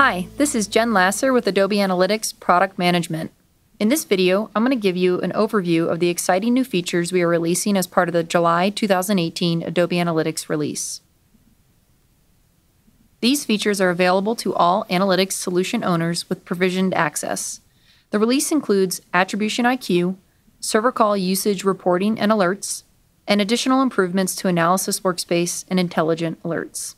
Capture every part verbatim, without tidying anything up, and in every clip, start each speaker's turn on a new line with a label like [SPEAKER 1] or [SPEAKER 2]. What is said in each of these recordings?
[SPEAKER 1] Hi, this is Jen Lasser with Adobe Analytics Product Management. In this video, I'm going to give you an overview of the exciting new features we are releasing as part of the July two thousand eighteen Adobe Analytics release. These features are available to all analytics solution owners with provisioned access. The release includes Attribution I Q, server call usage reporting and alerts, and additional improvements to Analysis Workspace and intelligent alerts.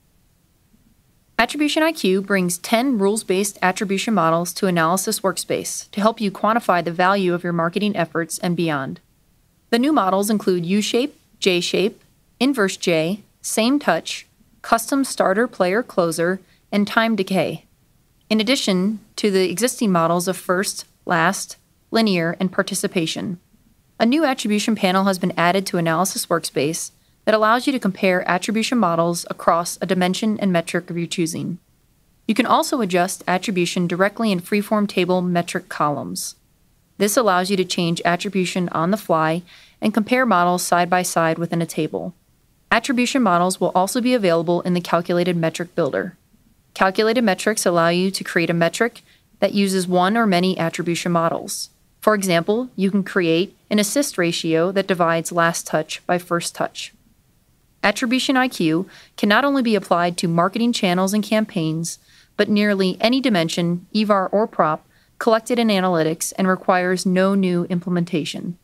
[SPEAKER 1] Attribution I Q brings ten rules-based attribution models to Analysis Workspace to help you quantify the value of your marketing efforts and beyond. The new models include U-shape, J-shape, inverse J, same touch, custom starter player closer, and time decay, in addition to the existing models of first, last, linear, and participation. A new attribution panel has been added to Analysis Workspace that allows you to compare attribution models across a dimension and metric of your choosing. You can also adjust attribution directly in freeform table metric columns. This allows you to change attribution on the fly and compare models side by side within a table. Attribution models will also be available in the Calculated Metric Builder. Calculated metrics allow you to create a metric that uses one or many attribution models. For example, you can create an assist ratio that divides last touch by first touch. Attribution I Q can not only be applied to marketing channels and campaigns, but nearly any dimension, E V A R or prop, collected in analytics and requires no new implementation.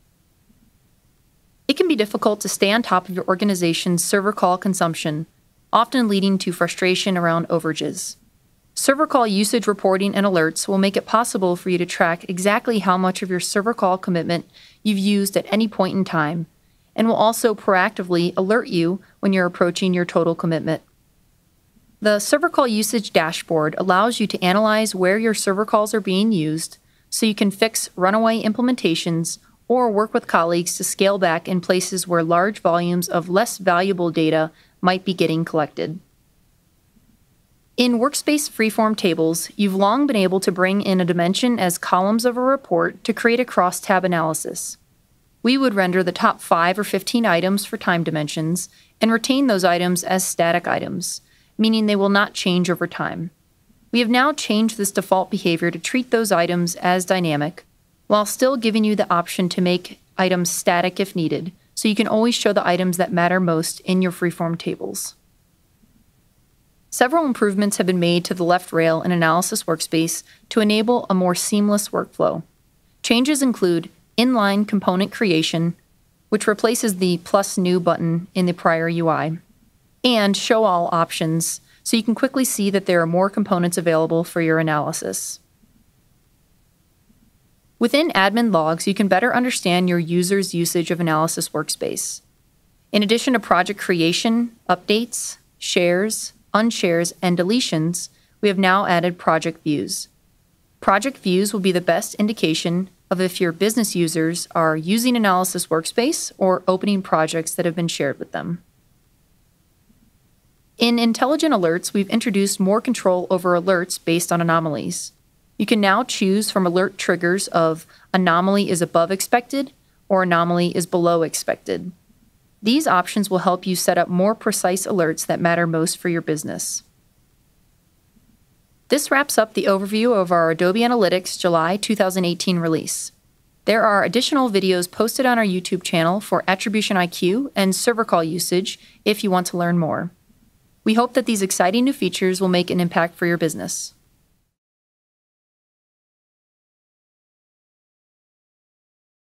[SPEAKER 1] It can be difficult to stay on top of your organization's server call consumption, often leading to frustration around overages. Server call usage reporting and alerts will make it possible for you to track exactly how much of your server call commitment you've used at any point in time, and will also proactively alert you when you're approaching your total commitment. The server call usage dashboard allows you to analyze where your server calls are being used so you can fix runaway implementations or work with colleagues to scale back in places where large volumes of less valuable data might be getting collected. In Workspace freeform tables, you've long been able to bring in a dimension as columns of a report to create a cross-tab analysis. We would render the top five or fifteen items for time dimensions and retain those items as static items, meaning they will not change over time. We have now changed this default behavior to treat those items as dynamic, while still giving you the option to make items static if needed, so you can always show the items that matter most in your freeform tables. Several improvements have been made to the left rail in Analysis Workspace to enable a more seamless workflow. Changes include inline component creation, which replaces the plus new button in the prior U I, and show all options, so you can quickly see that there are more components available for your analysis. Within admin logs, you can better understand your users' usage of Analysis Workspace. In addition to project creation, updates, shares, unshares, and deletions, we have now added project views. Project views will be the best indication of if your business users are using Analysis Workspace or opening projects that have been shared with them. In Intelligent Alerts, we've introduced more control over alerts based on anomalies. You can now choose from alert triggers of anomaly is above expected or anomaly is below expected. These options will help you set up more precise alerts that matter most for your business. This wraps up the overview of our Adobe Analytics July two thousand eighteen release. There are additional videos posted on our YouTube channel for Attribution I Q and server call usage if you want to learn more. We hope that these exciting new features will make an impact for your business.